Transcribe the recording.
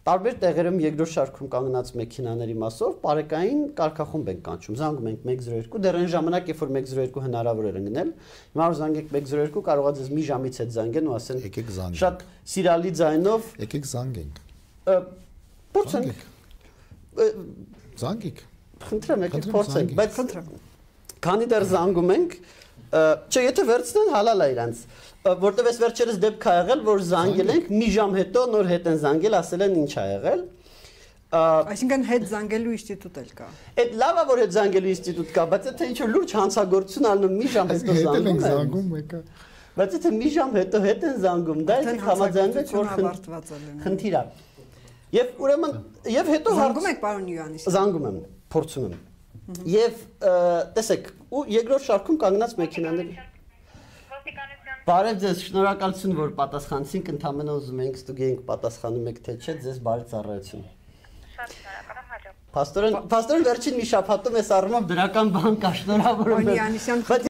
Տարբեր տեղերում երկրորդ շարքում կանգնած մեքենաների մասով բարեկային կարգախումբ ենք կանչում։ Զանգում ենք 102, դեռ այն ժամանակ, երբ որ 102 հնարավոր էր ընկնել, հիմա որ զանգեք 102, կարող է ձեզ մի ժամից հետ զանգեն ու ասեն եկեք զանգենք։ Շատ սիրալի ձայնով Եկեք զանգենք։ Փորձենք։ Զանգեք։ Խնդրեմ, եկեք փորձենք, բայց Խնդրեմ։ քանի դեռ զանգում ենք, չէ, եթե վերցնեն հալալ է իրանց, որտեվ այս վերջերս դեպք ա եղել, որ զանգել ենք, մի ժամ հետո նոր հետ են զանգել, ասել են ինչ ա եղել։ Այսինքն հետ զանգելու ինստիտուտ էլ կա։ Այդ լավ է որ հետ զանգելու ինստիտուտ կա, բայց եթե ինչ-որ լուրջ հանցագործություն ալնում մի ժամ հետո զանգում են։ Զանգում եկա։ Բայց եթե մի ժամ հետո հետ են զանգում, դա է համաձայնվեք որ ավարտված է լինում։ խնդիր է։ Եվ ուրեմն եւ հետո Զանգում եք պարոն Յուաննիսյան։ զանգում եմ, փորձում եմ։ Եվ տեսեք, ու երկրորդ շարքում կանգնած մեքենաների Բարև ձեզ, շնորհակալություն, որ պատասխանեցինք, ընդհանրապես ուզում ենք ստուգենք պատասխանում եք թե չէ, ձեզ բարի ծառայություն։ Շատ շնորհակալ եմ, հաջող։ Փաստորեն վերջին մի շաբաթում էս առումով դրական բան կա, շնորհավորում եմ։ Պարոն Յուաննիսյան,